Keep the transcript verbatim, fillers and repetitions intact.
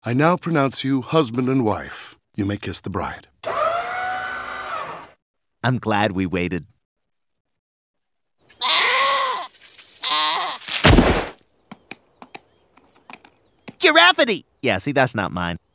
I now pronounce you husband and wife. You may kiss the bride. I'm glad we waited. Giraffity! Yeah, see, that's not mine.